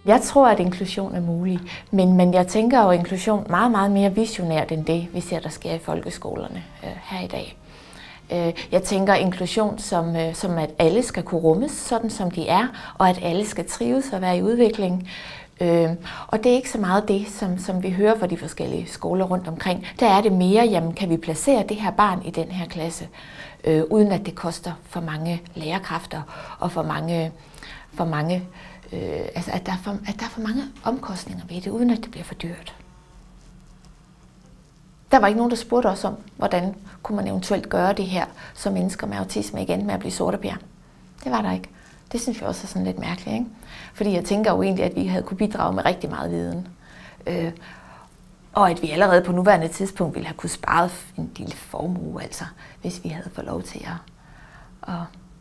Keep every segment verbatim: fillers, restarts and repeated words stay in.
Jeg tror, at inklusion er mulig, men, men jeg tænker jo inklusion meget, meget mere visionært end det, vi ser, der sker i folkeskolerne øh, her i dag. Øh, jeg tænker inklusion som, øh, som, at alle skal kunne rummes, sådan som de er, og at alle skal trives og være i udvikling. Øh, og det er ikke så meget det, som, som vi hører fra de forskellige skoler rundt omkring. Der er det mere, jamen kan vi placere det her barn i den her klasse, øh, uden at det koster for mange lærerkræfter og for mange, for mange øh, altså at der, er for, at der er for mange omkostninger ved det, uden at det bliver for dyrt. Der var ikke nogen, der spurgte os om, hvordan kunne man eventuelt gøre det her, så mennesker med autisme igen med at blive sorteper. Det var der ikke. Det synes jeg også er sådan lidt mærkeligt, ikke? Fordi jeg tænker jo egentlig, at vi havde kunne bidrage med rigtig meget viden. Øh, og at vi allerede på nuværende tidspunkt ville have kunne spare en lille formue, altså, hvis vi havde fået lov til at, at,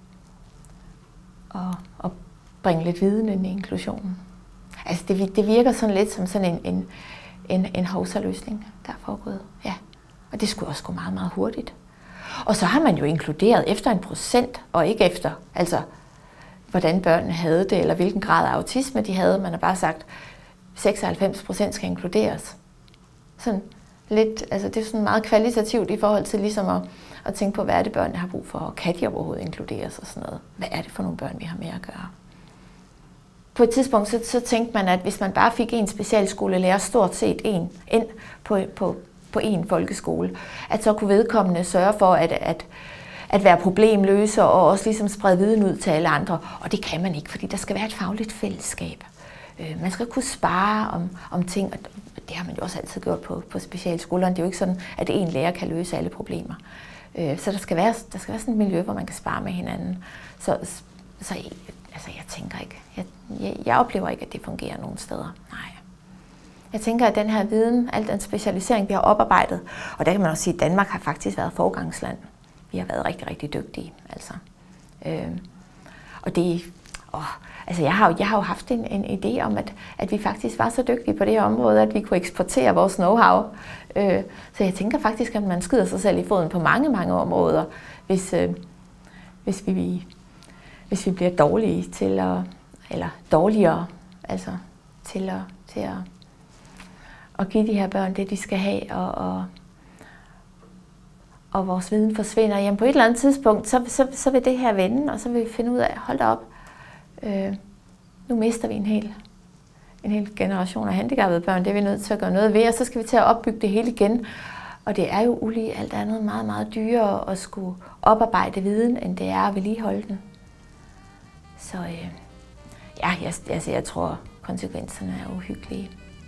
at, at bringe lidt viden ind i inklusionen. Altså det, det virker sådan lidt som sådan en, en, en, en hovsaløsning, der er foregået. Ja. Og det skulle også gå meget, meget hurtigt. Og så har man jo inkluderet efter en procent, og ikke efter, altså, hvordan børnene havde det, eller hvilken grad af autisme de havde. Man har bare sagt, at seksoghalvfems procent skal inkluderes. Sådan lidt, altså det er sådan meget kvalitativt i forhold til ligesom at, at tænke på, hvad er det børnene har brug for, og kan de overhovedet inkluderes og sådan noget. Hvad er det for nogle børn, vi har med at gøre? På et tidspunkt så, så tænkte man, at hvis man bare fik en specialskolelærer, stort set en ind på, på, på en folkeskole, at så kunne vedkommende sørge for, at, at at være problemløser og også ligesom sprede viden ud til alle andre. Og det kan man ikke, fordi der skal være et fagligt fællesskab. Man skal kunne spare om, om ting, og det har man jo også altid gjort på, på specialskolerne. Det er jo ikke sådan, at en lærer kan løse alle problemer. Så der skal være, der skal være sådan et miljø, hvor man kan spare med hinanden. Så, så altså, jeg tænker ikke, jeg, jeg, jeg oplever ikke, at det fungerer nogen steder. Nej. Jeg tænker, at den her viden, al den specialisering, vi har oparbejdet, og der kan man også sige, at Danmark har faktisk været foregangsland. Vi har været rigtig, rigtig dygtige, altså. Øh, og det, åh, altså jeg har jo, jeg har jo haft en, en idé om, at, at vi faktisk var så dygtige på det her område, at vi kunne eksportere vores know-how. Øh, så jeg tænker faktisk, at man skyder sig selv i foden på mange, mange områder, hvis, øh, hvis, vi, hvis vi bliver dårlige til at, eller dårligere, altså til at, til at, at give de her børn det, de skal have, og, og og vores viden forsvinder, jamen på et eller andet tidspunkt, så, så, så vil det her vende, og så vil vi finde ud af, hold da op, øh, nu mister vi en hel, en hel generation af handicappede børn, det er vi nødt til at gøre noget ved, og så skal vi til at opbygge det hele igen. Og det er jo ulige alt andet meget, meget dyrere at skulle oparbejde viden, end det er at vedligeholde den. Så øh, ja, jeg, altså, jeg tror, konsekvenserne er uhyggelige.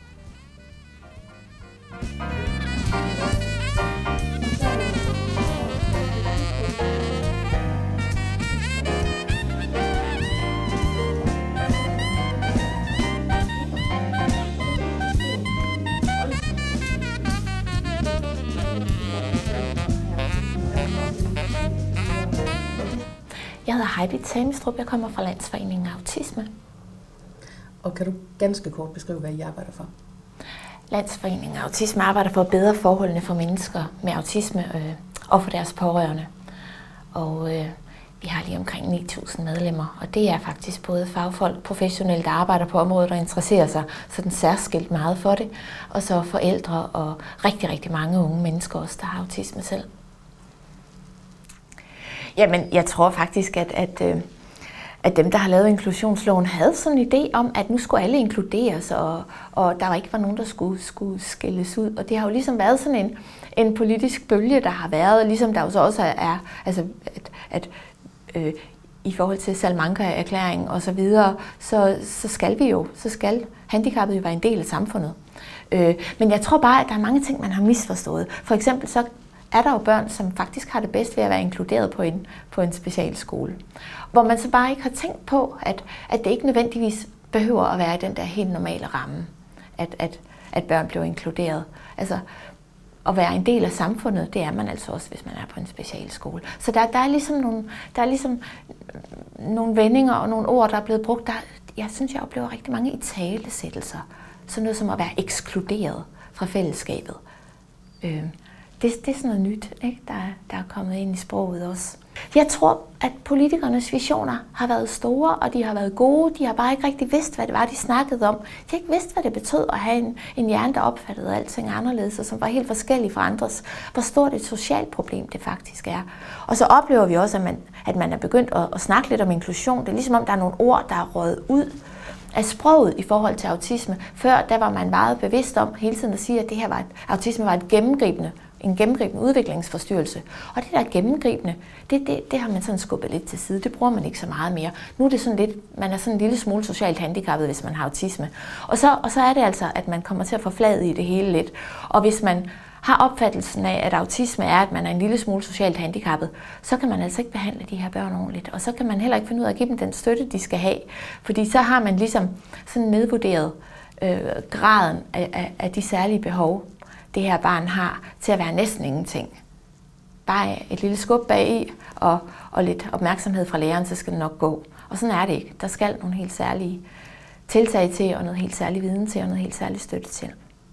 Jeg hedder Heidi Tamestrup, jeg kommer fra Landsforeningen Autisme. Og kan du ganske kort beskrive, hvad I arbejder for? Landsforeningen Autisme arbejder for at bedre forholdene for mennesker med autisme øh, og for deres pårørende. Og øh, vi har lige omkring ni tusind medlemmer, og det er faktisk både fagfolk, professionelle, der arbejder på området og interesserer sig sådan særskilt meget for det, og så forældre og rigtig, rigtig mange unge mennesker også, der har autisme selv. Jamen, jeg tror faktisk, at, at, at dem, der har lavet inklusionsloven, havde sådan en idé om, at nu skulle alle inkluderes, og, og der ikke var nogen, der skulle, skulle skældes ud. Og det har jo ligesom været sådan en, en politisk bølge, der har været, ligesom der jo så også er, altså, at, at øh, i forhold til Salamanca-erklæringen og så videre, så, så skal vi jo, så skal handicappede jo være en del af samfundet. Øh, men jeg tror bare, at der er mange ting, man har misforstået. For eksempel så er der jo børn, som faktisk har det bedst ved at være inkluderet på en, på en specialskole. Hvor man så bare ikke har tænkt på, at, at det ikke nødvendigvis behøver at være i den der helt normale ramme, at, at, at børn bliver inkluderet. Altså, at være en del af samfundet, det er man altså også, hvis man er på en specialskole. Så der, der, er, ligesom nogle, der er ligesom nogle vendinger og nogle ord, der er blevet brugt. Der, jeg synes, jeg oplever rigtig mange italesættelser. Sådan noget som at være ekskluderet fra fællesskabet. Øh, Det, det er sådan noget nyt, ikke? Der, der er kommet ind i sproget også. Jeg tror, at politikernes visioner har været store, og de har været gode. De har bare ikke rigtig vidst, hvad det var, de snakkede om. De har ikke vidst, hvad det betød at have en, en hjerne, der opfattede alting anderledes, og som var helt forskellig fra andres. Hvor stort et socialt problem det faktisk er. Og så oplever vi også, at man, at man er begyndt at, at snakke lidt om inklusion. Det er ligesom om, der er nogle ord, der er røget ud af sproget i forhold til autisme. Før der var man meget bevidst om hele tiden at sige, at det her var et, autisme var et gennemgribende en gennemgribende udviklingsforstyrrelse. Og det der gennemgribende, det, det, det har man sådan skubbet lidt til side. Det bruger man ikke så meget mere. Nu er det sådan lidt, man er sådan en lille smule socialt handicappet, hvis man har autisme. Og så, og så er det altså, at man kommer til at få flaget i det hele lidt. Og hvis man har opfattelsen af, at autisme er, at man er en lille smule socialt handicappet, så kan man altså ikke behandle de her børn ordentligt. Og så kan man heller ikke finde ud af at give dem den støtte, de skal have. Fordi så har man ligesom sådan nedvurderet øh, graden af, af, af de særlige behov, det her barn har, til at være næsten ingenting. Bare et lille skub bagi og, og lidt opmærksomhed fra læreren, så skal det nok gå. Og sådan er det ikke. Der skal nogle helt særlige tiltag til, og noget helt særlig viden til, og noget helt særlig støtte til.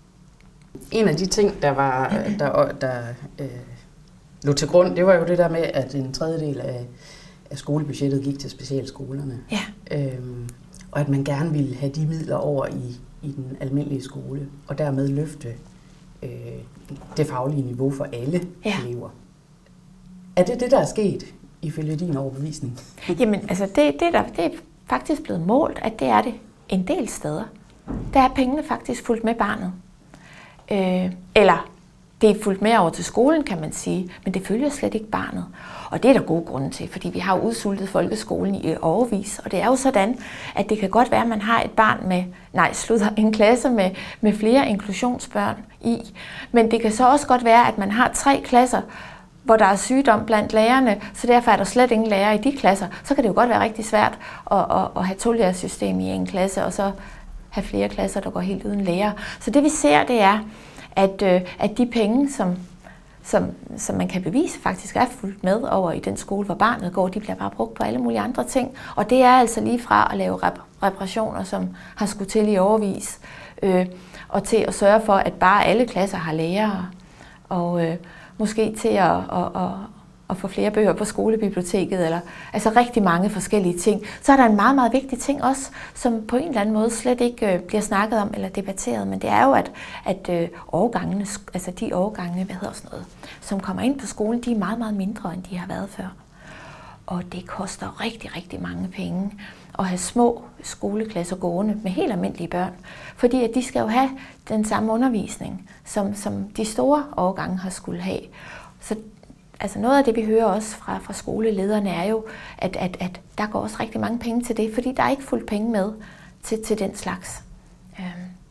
En af de ting, der var der, der øh, lå til grund, det var jo det der med, at en tredjedel af, af skolebudgettet gik til specialskolerne. Ja. Øhm, og at man gerne ville have de midler over i, i den almindelige skole, og dermed løfte øh, det faglige niveau for alle ja. elever. Er det det, der er sket, ifølge din overbevisning? Jamen, altså det, det, der, det er faktisk blevet målt, at det er det en del steder. Der er pengene faktisk fulgt med barnet. Øh, eller det er fulgt med over til skolen, kan man sige, men det følger slet ikke barnet. Og det er der gode grunde til, fordi vi har udsultet folkeskolen i årevis, og det er jo sådan, at det kan godt være, at man har et barn med, nej, slutter en klasse med, med flere inklusionsbørn i, men det kan så også godt være, at man har tre klasser, hvor der er sygdom blandt lærerne, så derfor er der slet ingen lærere i de klasser. Så kan det jo godt være rigtig svært at, at, at have to-lærersystem i en klasse, og så have flere klasser, der går helt uden lærer. Så det vi ser, det er, at, øh, at de penge, som, som, som man kan bevise faktisk er fulgt med over i den skole, hvor barnet går, de bliver bare brugt på alle mulige andre ting. Og det er altså lige fra at lave rep- reparationer, som har skulle til i overvis, øh, og til at sørge for, at bare alle klasser har lærere, og øh, måske til at, at, at, at få flere bøger på skolebiblioteket, eller altså rigtig mange forskellige ting. Så er der en meget, meget vigtig ting også, som på en eller anden måde slet ikke øh, bliver snakket om eller debatteret, men det er jo, at, at øh, årgangene, altså de årgange, hvad hedder sådan noget, som kommer ind på skolen, de er meget, meget mindre, end de har været før. Og det koster rigtig, rigtig mange penge at have små skoleklasser gående med helt almindelige børn, fordi at de skal jo have den samme undervisning, som, som de store årgange har skulle have. Så altså noget af det, vi hører også fra, fra skolelederne, er jo, at, at, at der går også rigtig mange penge til det, fordi der er ikke fuldt penge med til, til den slags. Øhm.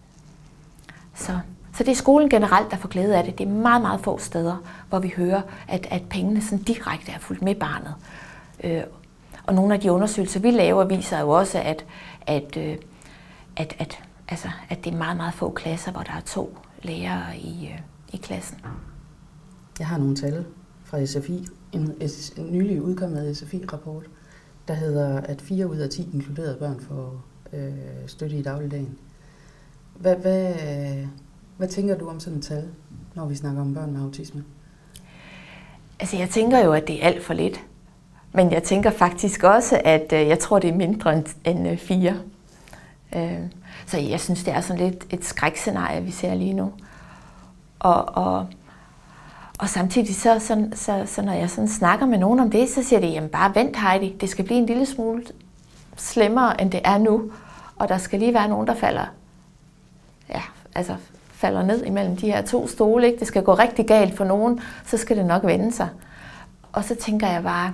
Så, så det er skolen generelt, der får glæde af det. Det er meget, meget få steder, hvor vi hører, at, at pengene sådan direkte er fulgt med barnet. Øh, og nogle af de undersøgelser, vi laver, viser jo også, at, at, øh, at, at, altså, at det er meget, meget få klasser, hvor der er to lærere i, øh, i klassen. Jeg har nogle tal fra S F I, en, en nylig udkommet S F I-rapport, der hedder, at fire ud af ti inkluderede børn får øh, støtte i dagligdagen. Hvad, hvad, hvad tænker du om sådan et tal, når vi snakker om børn med autisme? Altså, jeg tænker jo, at det er alt for lidt. Men jeg tænker faktisk også, at øh, jeg tror, det er mindre end, end øh, fire. Øh, så jeg synes, det er sådan lidt et skrækscenarie, vi ser lige nu. Og, og Og samtidig, så, så, så, så når jeg sådan snakker med nogen om det, så siger de, jamen bare vent Heidi, det skal blive en lille smule slemmere, end det er nu. Og der skal lige være nogen, der falder, ja, altså falder ned imellem de her to stole. Ikke? Det skal gå rigtig galt for nogen, så skal det nok vende sig. Og så tænker jeg bare,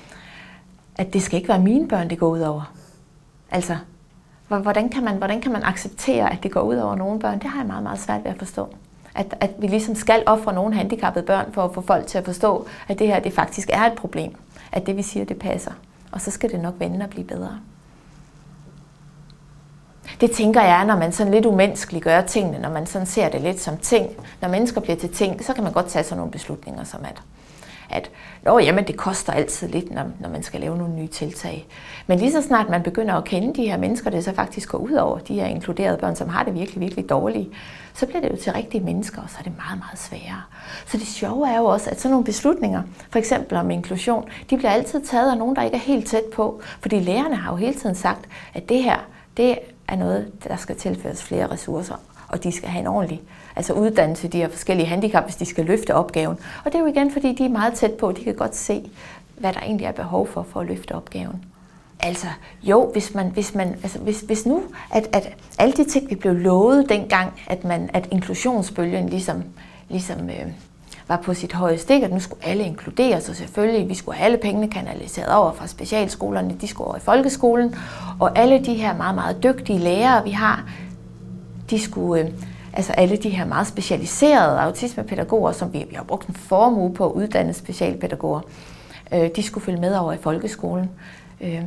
at det skal ikke være mine børn, det går ud over. Altså, hvordan kan man, hvordan kan man acceptere, at det går ud over nogle børn? Det har jeg meget, meget svært ved at forstå. At, at vi ligesom skal ofre nogle handicappede børn for at få folk til at forstå, at det her det faktisk er et problem. At det vi siger, det passer. Og så skal det nok vende og blive bedre. Det tænker jeg, når man sådan lidt umenneskeligt gør tingene, når man sådan ser det lidt som ting. Når mennesker bliver til ting, så kan man godt tage sådan nogle beslutninger som at, at Nå, jamen, det koster altid lidt, når, når man skal lave nogle nye tiltag. Men lige så snart man begynder at kende de her mennesker, det så faktisk går ud over de her inkluderede børn, som har det virkelig, virkelig dårligt, så bliver det jo til rigtige mennesker, og så er det meget, meget sværere. Så det sjove er jo også, at sådan nogle beslutninger, for eksempel om inklusion, de bliver altid taget af nogen, der ikke er helt tæt på. Fordi lærerne har jo hele tiden sagt, at det her, det er noget, der skal tilføres flere ressourcer, og de skal have en ordentlig altså uddannelse de her forskellige handicap, hvis de skal løfte opgaven. Og det er jo igen, fordi de er meget tæt på, de kan godt se, hvad der egentlig er behov for, for at løfte opgaven. Altså, jo, hvis man, hvis man, altså, hvis, hvis nu, at, at alle de ting, vi blev lovet dengang, at man, at inklusionsbølgen ligesom, ligesom øh, var på sit højeste, ikke? At nu skulle alle inkluderes, og selvfølgelig, vi skulle have alle pengene kanaliseret over fra specialskolerne, de skulle over i folkeskolen, og alle de her meget, meget dygtige lærere, vi har, de skulle, øh, altså alle de her meget specialiserede autismepædagoger, som vi, vi har brugt en formue på at uddanne specialpædagoger, øh, de skulle følge med over i folkeskolen. Øh,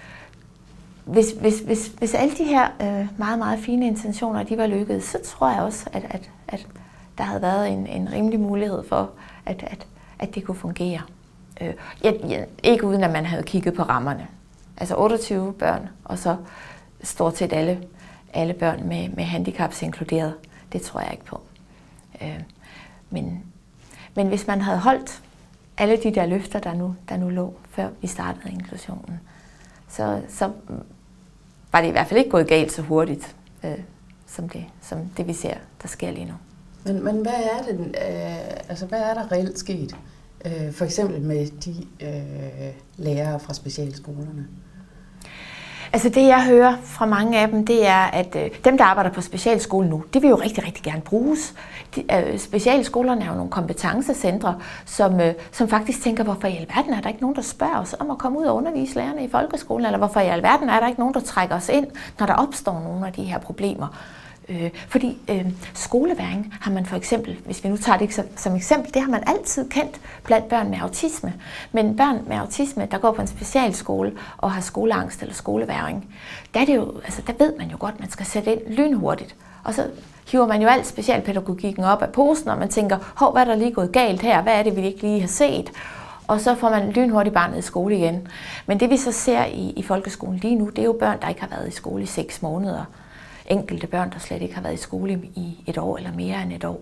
hvis, hvis, hvis, hvis alle de her øh, meget, meget fine intentioner, de var lykkedes, så tror jeg også, at, at, at der havde været en, en rimelig mulighed for, at, at, at det kunne fungere. Øh, ja, ja, ikke uden at man havde kigget på rammerne. Altså otteogtyve børn, og så stort set alle, alle børn med, med handicaps inkluderet. Det tror jeg ikke på. Øh, men, men hvis man havde holdt alle de der løfter, der nu, der nu lå, før vi startede inklusionen, så, så var det i hvert fald ikke gået galt så hurtigt, øh, som, det, som det vi ser, der sker lige nu. Men, men hvad er det, øh, altså hvad er der reelt sket? Øh, for eksempel med de øh, lærere fra specialskolerne? Altså det, jeg hører fra mange af dem, det er, at øh, dem, der arbejder på specialskolen nu, det vil jo rigtig, rigtig gerne bruges. De, øh, specialskolerne er jo nogle kompetencecentre, som, øh, som faktisk tænker, hvorfor i alverden er der ikke nogen, der spørger os om at komme ud og undervise lærerne i folkeskolen, eller hvorfor i alverden er der ikke nogen, der trækker os ind, når der opstår nogle af de her problemer. Øh, fordi øh, skoleværing har man for eksempel, hvis vi nu tager det som, som eksempel, det har man altid kendt blandt børn med autisme. Men børn med autisme, der går på en specialskole og har skoleangst eller skoleværing, der, er det jo, altså, der ved man jo godt, at man skal sætte ind lynhurtigt. Og så hiver man jo alt specialpædagogikken op af posen, og man tænker, hov, hvad er der lige gået galt her? Hvad er det, vi ikke lige har set? Og så får man lynhurtigt barnet i skole igen. Men det vi så ser i, i folkeskolen lige nu, det er jo børn, der ikke har været i skole i seks måneder. Enkelte børn, der slet ikke har været i skole i et år eller mere end et år.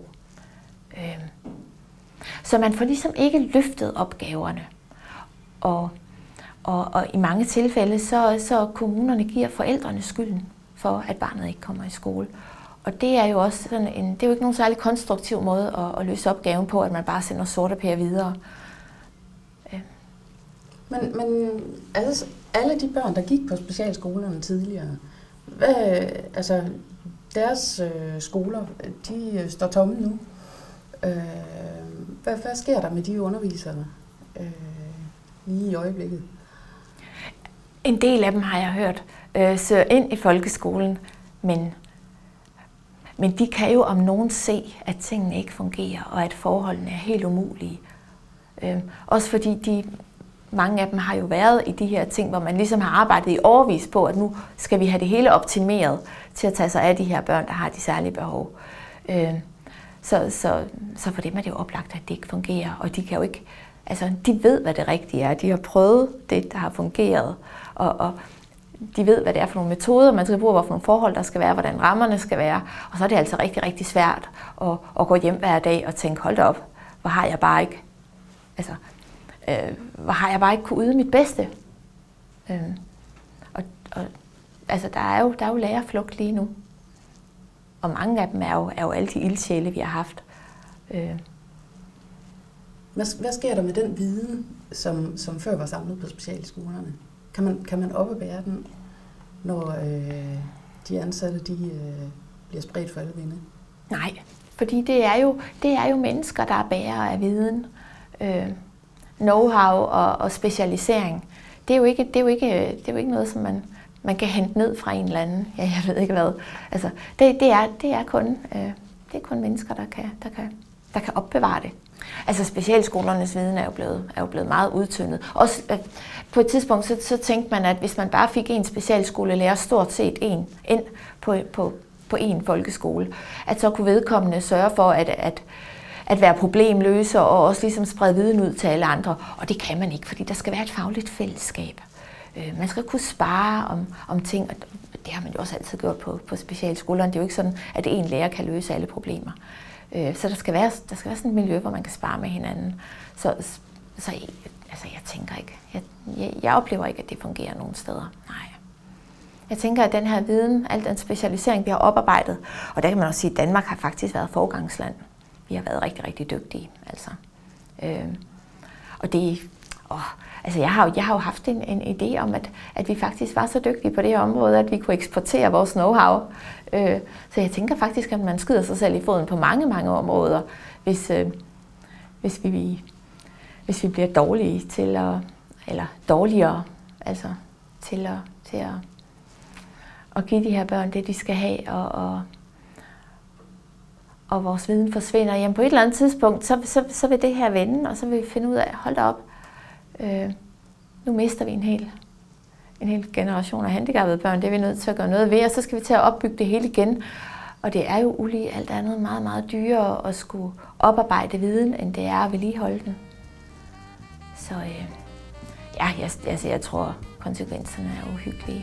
Øhm. Så man får ligesom ikke løftet opgaverne. Og, og, og i mange tilfælde, så, så kommunerne giver forældrene skylden for, at barnet ikke kommer i skole. Og det er jo også sådan en, det er jo ikke nogen særlig konstruktiv måde at, at løse opgaven på, at man bare sender sorte pærer videre. Øhm. Men, men altså, alle de børn, der gik på specialskolerne tidligere, Hvad, altså, deres øh, skoler, de øh, står tomme nu. Øh, hvad, hvad sker der med de undervisere øh, lige i øjeblikket? En del af dem har jeg hørt øh, søger ind i folkeskolen, men, men de kan jo om nogen se, at tingene ikke fungerer, og at forholdene er helt umulige. Øh, også fordi de mange af dem har jo været i de her ting, hvor man ligesom har arbejdet i årevis på, at nu skal vi have det hele optimeret til at tage sig af de her børn, der har de særlige behov. Øh, så, så, så for dem er det jo oplagt, at det ikke fungerer, og de kan jo ikke, altså de ved, hvad det rigtige er. De har prøvet det, der har fungeret, og, og de ved, hvad det er for nogle metoder, man skal bruge, hvad for nogle forhold, der skal være, hvordan rammerne skal være, og så er det altså rigtig, rigtig svært at, at gå hjem hver dag og tænke, hold da op, hvor har jeg bare ikke, altså, Øh, hvor har jeg bare ikke kunne yde mit bedste. Øh, og, og, altså, der er jo, der er jo lærerflugt lige nu. Og mange af dem er jo, er jo alle de ildsjæle, vi har haft. Øh. Hvad, hvad sker der med den viden, som, som før var samlet på specialskolerne? Kan man, kan man oppebære den, når øh, de ansatte de, øh, bliver spredt for alle vinde? Nej, fordi det er jo, det er jo mennesker, der er bærere af viden. Øh. Know-how og, og specialisering. Det er jo ikke, det er jo ikke, det er jo ikke noget, som man, man kan hente ned fra en eller anden. Ja, jeg ved ikke hvad. Altså, det, det, er, det, er kun, øh, det er kun mennesker, der kan, der, kan, der kan opbevare det. Altså specialskolernes viden er jo blevet, er jo blevet meget udtyndet. Også, øh, på et tidspunkt så, så tænkte man, at hvis man bare fik en specialskolelærer, stort set en, ind på, på, på en folkeskole, at så kunne vedkommende sørge for, at, at at være problemløser og også ligesom sprede viden ud til alle andre. Og det kan man ikke, fordi der skal være et fagligt fællesskab. Øh, man skal kunne spare om, om ting, og det har man jo også altid gjort på, på specialskolerne. Det er jo ikke sådan, at en lærer kan løse alle problemer. Øh, så der skal, være, der skal være sådan et miljø, hvor man kan spare med hinanden. Så, så altså, jeg tænker ikke, jeg, jeg, jeg oplever ikke, at det fungerer nogen steder. Nej. Jeg tænker, at den her viden, al den specialisering, vi har oparbejdet, og der kan man også sige, at Danmark har faktisk været foregangsland. Vi har været rigtig, rigtig dygtige. Altså. Øh, og det, åh, altså jeg, har jo, jeg har jo haft en, en idé om, at, at vi faktisk var så dygtige på det her område, at vi kunne eksportere vores know-how. Øh, så jeg tænker faktisk, at man skyder sig selv i foden på mange, mange områder, hvis, øh, hvis, vi, hvis vi bliver dårlige til at, eller dårligere, altså til at, til at, at give de her børn det, de skal have, og, og og vores viden forsvinder. Jamen på et eller andet tidspunkt, så, så, så vil det her vende, og så vil vi finde ud af, hold da op, øh, nu mister vi en hel, en hel generation af handicappede børn. Det er vi nødt til at gøre noget ved, og så skal vi til at opbygge det hele igen. Og det er jo ulige alt andet meget, meget dyrere at skulle oparbejde viden, end det er at vedligeholde den. Så øh, ja, jeg, altså, jeg tror, konsekvenserne er uhyggelige.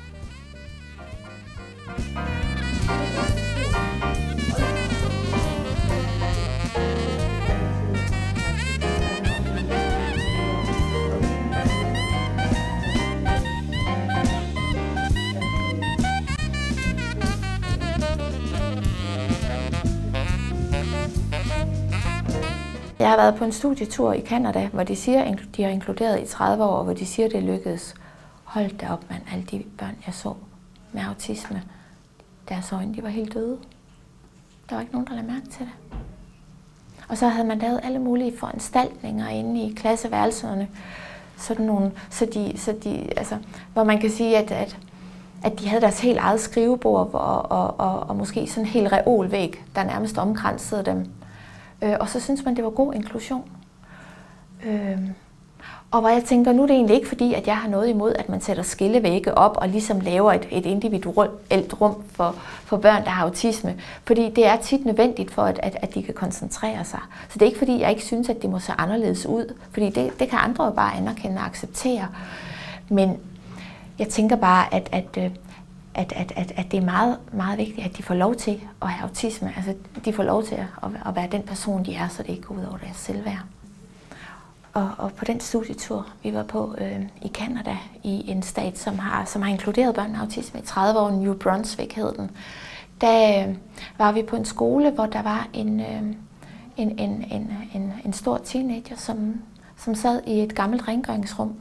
Jeg har været på en studietur i Canada, hvor de siger, at de har inkluderet i tredive år, hvor de siger, at det lykkedes. Hold da op, mand. Alle de børn, jeg så med autisme, deres øjne, de var helt døde. Der var ikke nogen, der lagde mærke til det. Og så havde man lavet alle mulige foranstaltninger inde i klasseværelserne, sådan nogle, så de, så de, altså, hvor man kan sige, at, at, at de havde deres helt eget skrivebord og, og, og, og måske sådan en hel reolvæg, der nærmest omkransede dem. Øh, og så synes man, det var god inklusion. Øh, og hvor jeg tænker, nu er det egentlig ikke fordi, at jeg har noget imod, at man sætter skillevægge op og ligesom laver et, et individuelt rum for, for børn, der har autisme. Fordi det er tit nødvendigt for, at, at, at de kan koncentrere sig. Så det er ikke fordi, jeg ikke synes, at det må se anderledes ud. Fordi det, det kan andre jo bare anerkende og acceptere. Men jeg tænker bare, at, at, at, at, at, at det er meget, meget vigtigt, at de får lov til at have autisme. Altså, de får lov til at, at være den person, de er, så det ikke går ud over deres selvværd. Og, og på den studietur, vi var på øh, i Canada, i en stat, som har, som har inkluderet børn med autisme i tredive år, New Brunswick hed den, der øh, var vi på en skole, hvor der var en, øh, en, en, en, en, en stor teenager, som, som sad i et gammelt rengøringsrum.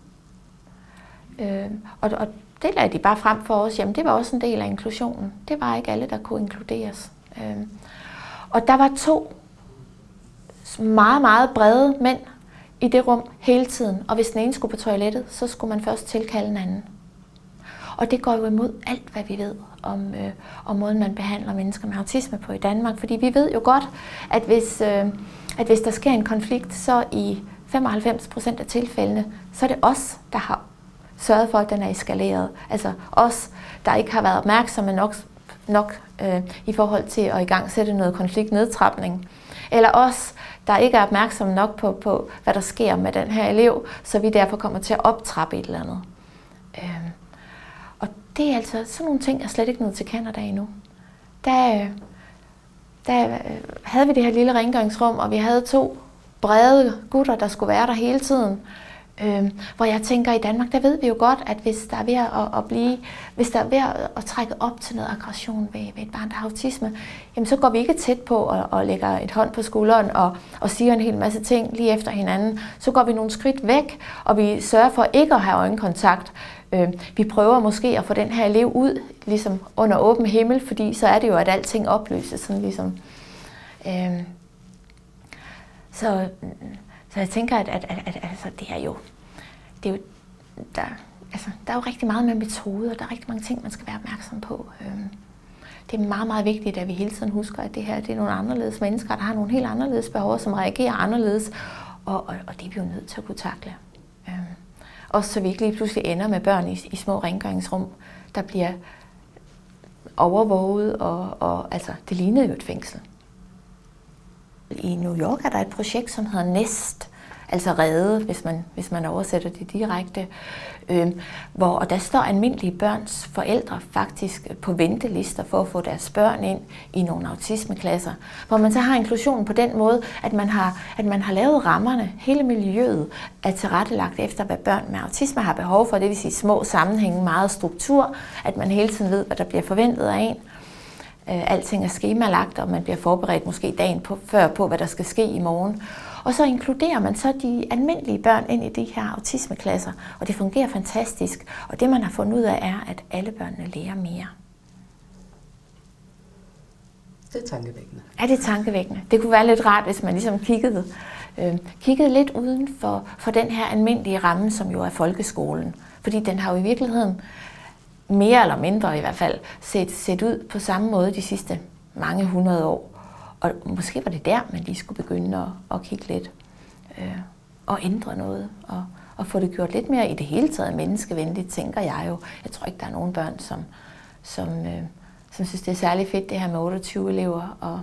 Øh, og, og det lagde de bare frem for os. Jamen, det var også en del af inklusionen. Det var ikke alle, der kunne inkluderes. Øh, og der var to meget, meget brede mænd i det rum hele tiden, og hvis den ene skulle på toilettet, så skulle man først tilkalde en anden. Og det går jo imod alt, hvad vi ved om, øh, om måden, man behandler mennesker med autisme på i Danmark, fordi vi ved jo godt, at hvis, øh, at hvis der sker en konflikt, så i femoghalvfems procent af tilfældene, så er det os, der har sørget for, at den er eskaleret. Altså os, der ikke har været opmærksomme nok, nok øh, i forhold til at igangsætte noget konfliktnedtrapning. Eller os, der ikke er opmærksomme nok på, på, hvad der sker med den her elev, så vi derfor kommer til at optrappe et eller andet. Øhm, og det er altså sådan nogle ting, jeg slet ikke nået til Canada endnu. Der, der havde vi det her lille rengøringsrum, og vi havde to brede gutter, der skulle være der hele tiden. Øhm, hvor jeg tænker, i Danmark, der ved vi jo godt, at hvis der er ved at, at blive, hvis der er ved at, at trække op til noget aggression ved, ved et barn, der har autisme, jamen så går vi ikke tæt på og, og lægger et hånd på skulderen og, og siger en hel masse ting lige efter hinanden. Så går vi nogle skridt væk, og vi sørger for ikke at have øjenkontakt. Øhm, vi prøver måske at få den her elev ud, ligesom under åben himmel, fordi så er det jo, at alting opløses. Sådan ligesom. Øhm, så... Så jeg tænker, at, at, at, at altså, det er jo, det er jo der, altså, der er jo rigtig meget med metoder, der er rigtig mange ting, man skal være opmærksom på. Det er meget, meget vigtigt, at vi hele tiden husker, at det her det er nogle anderledes mennesker, der har nogle helt anderledes behov, som reagerer anderledes, og, og, og det er vi jo nødt til at kunne takle. Også så vi ikke lige pludselig ender med børn i, i små rengøringsrum, der bliver overvåget, og, og altså, det lignede jo et fængsel. I New York er der et projekt, som hedder NEST, altså redde, hvis man, hvis man oversætter det direkte, øh, hvor, og der står almindelige børns forældre faktisk på ventelister for at få deres børn ind i nogle autismeklasser, hvor man så har inklusionen på den måde, at man har, at man har lavet rammerne, hele miljøet er tilrettelagt efter, hvad børn med autisme har behov for, det vil sige små sammenhænge, meget struktur, at man hele tiden ved, hvad der bliver forventet af en. Alting er skemalagt, og man bliver forberedt måske dagen på, før på, hvad der skal ske i morgen. Og så inkluderer man så de almindelige børn ind i de her autismeklasser, og det fungerer fantastisk. Og det, man har fundet ud af, er, at alle børnene lærer mere. Det er tankevækkende. Ja, det er tankevækkende. Det kunne være lidt rart, hvis man ligesom kiggede, øh, kiggede lidt uden for, for den her almindelige ramme, som jo er folkeskolen. Fordi den har jo i virkeligheden mere eller mindre i hvert fald set, set ud på samme måde de sidste mange hundrede år. Og måske var det der, man lige skulle begynde at, at kigge lidt øh, og ændre noget og, og få det gjort lidt mere i det hele taget menneskevenligt, tænker jeg jo. Jeg tror ikke, der er nogen børn, som, som, øh, som synes, det er særlig fedt, det her med otteogtyve elever. Og,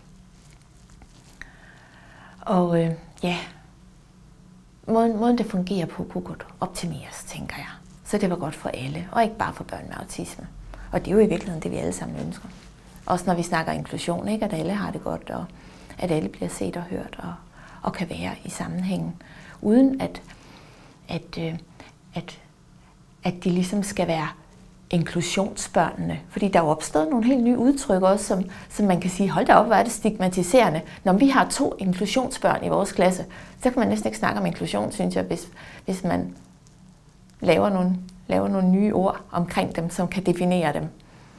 og øh, ja, måden, måden det fungerer på kunne godt optimeres, tænker jeg. Så det var godt for alle, og ikke bare for børn med autisme. Og det er jo i virkeligheden det, vi alle sammen ønsker. Også når vi snakker inklusion, ikke? At alle har det godt, og at alle bliver set og hørt, og, og kan være i sammenhængen, uden at, at, at, at de ligesom skal være inklusionsbørnene. Fordi der er jo opstået nogle helt nye udtryk også, som, som man kan sige, hold da op, hvor er det stigmatiserende. Når vi har to inklusionsbørn i vores klasse, så kan man næsten ikke snakke om inklusion, synes jeg, hvis, hvis man laver nogle, laver nogle nye ord omkring dem, som kan definere dem.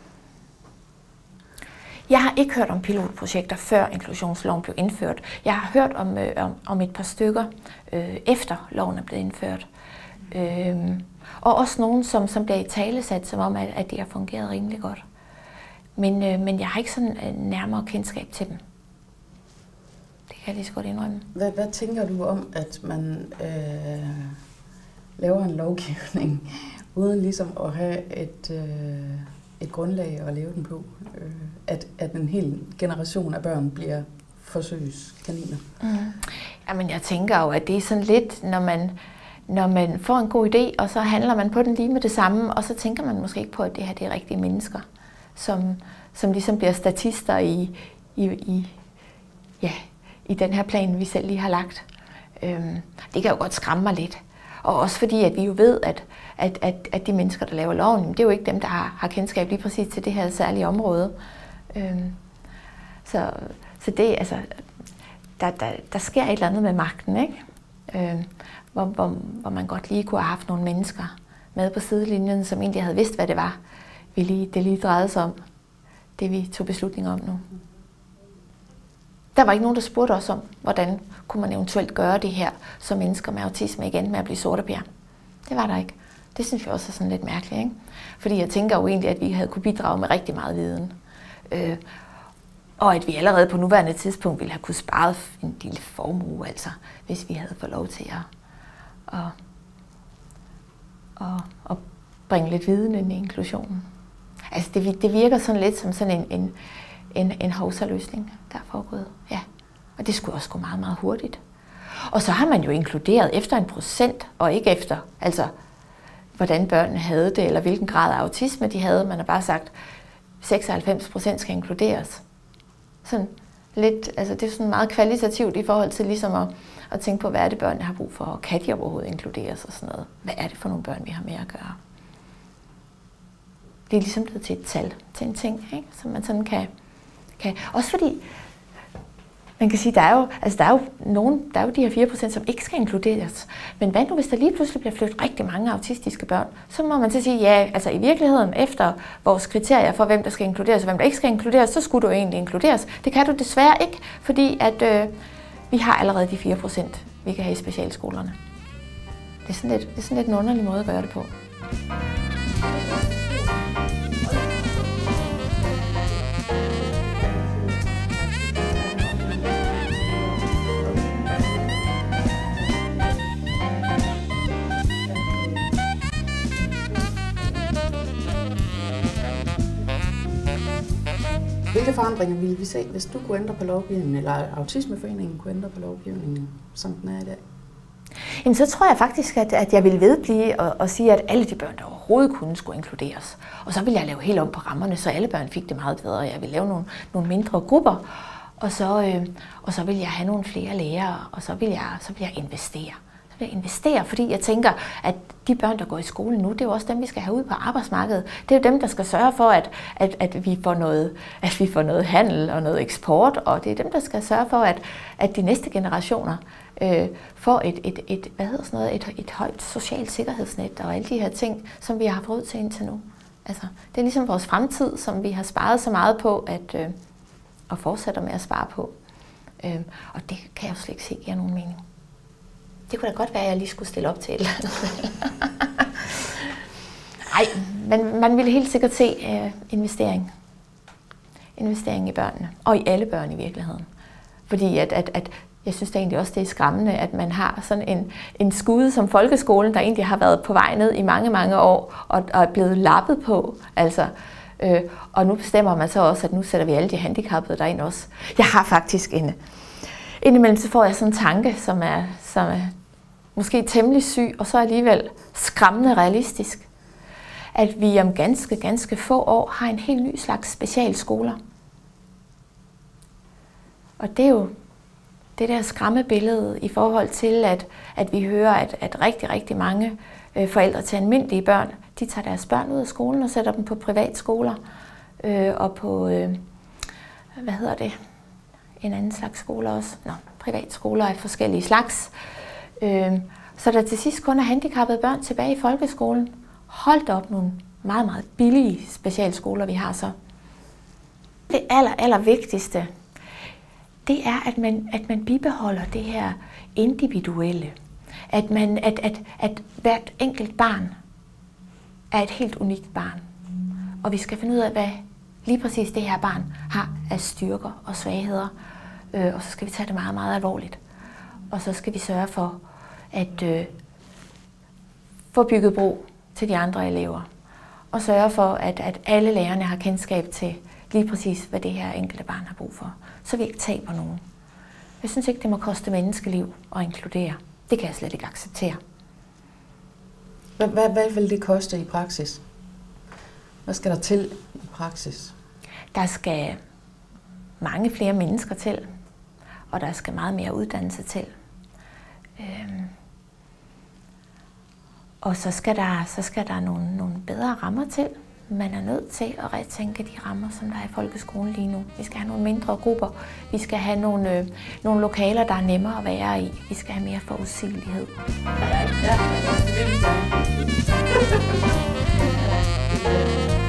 Jeg har ikke hørt om pilotprojekter, før inklusionsloven blev indført. Jeg har hørt om, øh, om, om et par stykker, øh, efter loven er blevet indført. Øh, og også nogen, som, som bliver i talesat, som om, at, at de har fungeret rimelig godt. Men, øh, men jeg har ikke sådan øh, nærmere kendskab til dem. Det kan jeg lige så godt indrømme. Hvad, hvad tænker du om, at man øh, laver en lovgivning, uden ligesom at have et... Øh et grundlag at leve den på, øh, at, at en hel generation af børn bliver forsøgskaniner? Mm. Jamen, jeg tænker jo, at det er sådan lidt, når man, når man får en god idé, og så handler man på den lige med det samme, og så tænker man måske ikke på, at det her det er rigtige mennesker, som, som ligesom bliver statister i, i, i, ja, i den her plan, vi selv lige har lagt. Øhm, det kan jo godt skræmme mig lidt. Og også fordi, at vi jo ved, at, at, at, at de mennesker, der laver loven, det er jo ikke dem, der har, har kendskab lige præcis til det her særlige område. Øhm, så, så det, altså, der, der, der sker et eller andet med magten, ikke? Øhm, hvor, hvor, hvor man godt lige kunne have haft nogle mennesker med på sidelinjen, som egentlig havde vidst, hvad det var, vi lige, det lige drejede sig om, det vi tog beslutninger om nu. Der var ikke nogen, der spurgte os om, hvordan kunne man eventuelt gøre det her, så mennesker med autisme igen med at blive sorteper. Det var der ikke. Det synes jeg også er sådan lidt mærkeligt, ikke? Fordi jeg tænker jo egentlig, at vi havde kunne bidrage med rigtig meget viden. Øh, og at vi allerede på nuværende tidspunkt ville have kunne spare en lille formue, altså, hvis vi havde fået lov til at, at, at, at bringe lidt viden ind i inklusionen. Altså det, det virker sådan lidt som sådan en, en, en, en hovsaløsning, der er foregået. Ja. Og det skulle også gå meget, meget hurtigt. Og så har man jo inkluderet efter en procent, og ikke efter, altså, hvordan børnene havde det, eller hvilken grad af autisme de havde. Man har bare sagt, at seksoghalvfems procent skal inkluderes. Sådan lidt, altså det er sådan meget kvalitativt i forhold til ligesom at, at tænke på, hvad er det børnene har brug for, og kan de overhovedet inkluderes og sådan noget. Hvad er det for nogle børn, vi har med at gøre? Det er ligesom blevet til et tal, til en ting, ikke? Som man sådan kan, kan... Også fordi, man kan sige, der er jo, altså der er jo nogen, der er jo de her fire procent, som ikke skal inkluderes. Men hvad nu, hvis der lige pludselig bliver flyttet rigtig mange autistiske børn? Så må man så sige, ja, altså i virkeligheden, efter vores kriterier for, hvem der skal inkluderes og hvem der ikke skal inkluderes, så skulle du egentlig inkluderes. Det kan du desværre ikke, fordi at øh, vi har allerede de fire procent, vi kan have i specialskolerne. Det er sådan lidt, det er sådan lidt en underlig måde at gøre det på. Hvilke forandringer ville vi se, hvis du kunne ændre på lovgivningen, eller Autismeforeningen kunne ændre på lovgivningen, som den er i dag? Jamen, så tror jeg faktisk, at, at jeg vil vedblive og, og sige, at alle de børn, der overhovedet kunne, skulle inkluderes. Og så vil jeg lave helt om på rammerne, så alle børn fik det meget bedre. Jeg vil lave nogle, nogle mindre grupper, og så, øh, og så vil jeg have nogle flere lærere, og så vil jeg, så vil jeg investere. Så vil jeg investere, fordi jeg tænker, at de børn, der går i skole nu, det er jo også dem, vi skal have ud på arbejdsmarkedet. Det er jo dem, der skal sørge for, at, at, at, vi, får noget, at vi får noget handel og noget eksport, og det er dem, der skal sørge for, at, at de næste generationer øh, får et, et, et, hvad hedder sådan noget, et, et højt socialt sikkerhedsnet og alle de her ting, som vi har haft råd til indtil nu. Altså, det er ligesom vores fremtid, som vi har sparet så meget på, at, øh, og fortsætter med at spare på. Øh, og det kan jeg jo slet ikke se giver nogen mening. Det kunne da godt være, at jeg lige skulle stille op til et eller andet. Nej, men man ville helt sikkert se øh, investering. Investering i børnene, og i alle børn i virkeligheden. Fordi at, at, at jeg synes da egentlig også, det er skræmmende, at man har sådan en, en skude som folkeskolen, der egentlig har været på vej ned i mange, mange år, og, og er blevet lappet på. Altså, øh, og nu bestemmer man så også, at nu sætter vi alle de handicappede derind også. Jeg har faktisk en... Indimellem så får jeg sådan en tanke, som er, som er måske temmelig syg, og så alligevel skræmmende realistisk. At vi om ganske, ganske få år har en helt ny slags specialskoler. Og det er jo det der skræmmebillede i forhold til, at, at vi hører, at, at rigtig, rigtig mange øh, forældre til almindelige børn, de tager deres børn ud af skolen og sætter dem på privatskoler øh, og på, øh, hvad hedder det, en anden slags skoler også. Nå, privatskoler af forskellige slags. Øh, så der til sidst kun er handicappede børn tilbage i folkeskolen. Hold op nogle meget, meget billige specialskoler, vi har så. Det aller, aller vigtigste, det er, at man, at man bibeholder det her individuelle. At, man, at, at, at hvert enkelt barn er et helt unikt barn. Og vi skal finde ud af, hvad lige præcis det her barn har af styrker og svagheder. Øh, og så skal vi tage det meget, meget alvorligt. Og så skal vi sørge for at øh, få bygget bro til de andre elever. Og sørge for, at, at alle lærerne har kendskab til lige præcis, hvad det her enkelte barn har brug for. Så vi ikke taber nogen. Jeg synes ikke, det må koste menneskeliv at inkludere. Det kan jeg slet ikke acceptere. Hvad, hvad, hvad vil det koste i praksis? Hvad skal der til i praksis? Der skal mange flere mennesker til, og der skal meget mere uddannelse til. Øhm. Og så skal der, så skal der nogle, nogle bedre rammer til. Man er nødt til at retænke de rammer, som der er i folkeskolen lige nu. Vi skal have nogle mindre grupper. Vi skal have nogle, øh, nogle lokaler, der er nemmere at være i. Vi skal have mere forudsigelighed. Ja, ja.